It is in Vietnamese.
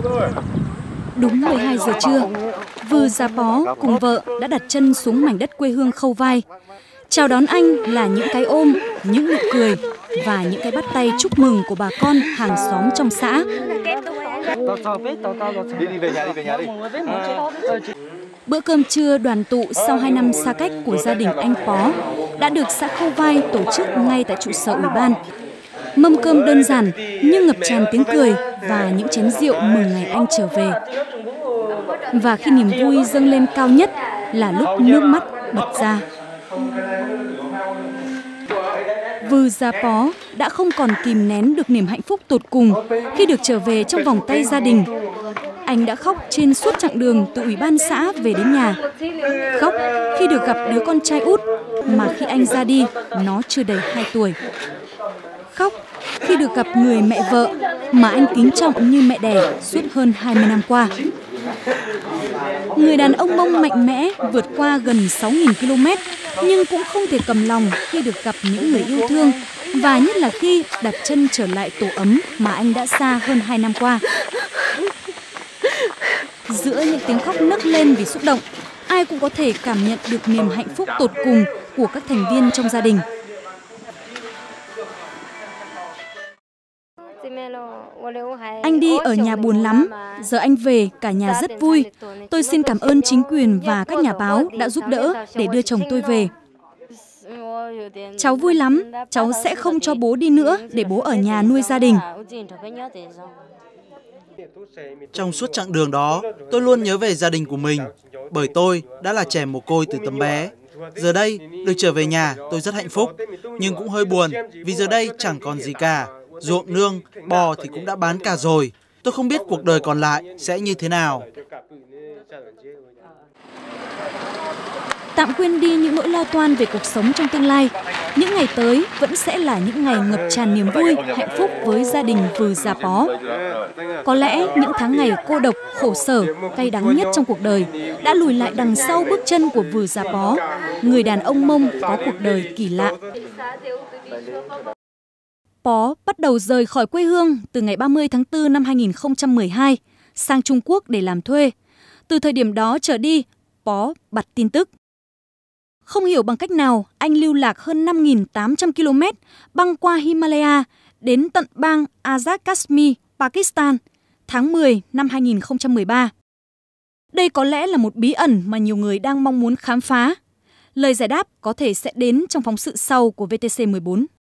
Đúng 12 giờ trưa, Vư Gia Pó cùng vợ đã đặt chân xuống mảnh đất quê hương Khâu Vai. Chào đón anh là những cái ôm, những nụ cười và những cái bắt tay chúc mừng của bà con hàng xóm trong xã. Bữa cơm trưa đoàn tụ sau 2 năm xa cách của gia đình anh Pó đã được xã Khâu Vai tổ chức ngay tại trụ sở ủy ban. Mâm cơm đơn giản nhưng ngập tràn tiếng cười và những chén rượu mừng ngày anh trở về. Và khi niềm vui dâng lên cao nhất là lúc nước mắt bật ra. Vư Gia Pó đã không còn kìm nén được niềm hạnh phúc tột cùng khi được trở về trong vòng tay gia đình. Anh đã khóc trên suốt chặng đường từ ủy ban xã về đến nhà. Khóc khi được gặp đứa con trai út mà khi anh ra đi nó chưa đầy 2 tuổi. Khóc khi được gặp người mẹ vợ mà anh kính trọng như mẹ đẻ suốt hơn 20 năm qua. Người đàn ông Mông mạnh mẽ vượt qua gần 6.000 km nhưng cũng không thể cầm lòng khi được gặp những người yêu thương và nhất là khi đặt chân trở lại tổ ấm mà anh đã xa hơn 2 năm qua. Giữa những tiếng khóc nấc lên vì xúc động, ai cũng có thể cảm nhận được niềm hạnh phúc tột cùng của các thành viên trong gia đình. Anh đi ở nhà buồn lắm, giờ anh về cả nhà rất vui. Tôi xin cảm ơn chính quyền và các nhà báo đã giúp đỡ để đưa chồng tôi về. Cháu vui lắm, cháu sẽ không cho bố đi nữa để bố ở nhà nuôi gia đình. Trong suốt chặng đường đó, tôi luôn nhớ về gia đình của mình, bởi tôi đã là trẻ mồ côi từ tấm bé. Giờ đây, được trở về nhà, tôi rất hạnh phúc, nhưng cũng hơi buồn vì giờ đây chẳng còn gì cả. Ruộng nương, bò thì cũng đã bán cả rồi. Tôi không biết cuộc đời còn lại sẽ như thế nào. Tạm quên đi những nỗi lo toan về cuộc sống trong tương lai, những ngày tới vẫn sẽ là những ngày ngập tràn niềm vui, hạnh phúc với gia đình Vư Gia Pó. Có lẽ những tháng ngày cô độc, khổ sở, cay đắng nhất trong cuộc đời đã lùi lại đằng sau bước chân của Vư Gia Pó, người đàn ông Mông có cuộc đời kỳ lạ. Pó bắt đầu rời khỏi quê hương từ ngày 30 tháng 4 năm 2012 sang Trung Quốc để làm thuê. Từ thời điểm đó trở đi, Pó bặt tin tức. Không hiểu bằng cách nào, anh lưu lạc hơn 5.800 km băng qua Himalaya đến tận bang Azad Kashmir, Pakistan, tháng 10 năm 2013. Đây có lẽ là một bí ẩn mà nhiều người đang mong muốn khám phá. Lời giải đáp có thể sẽ đến trong phóng sự sau của VTC14.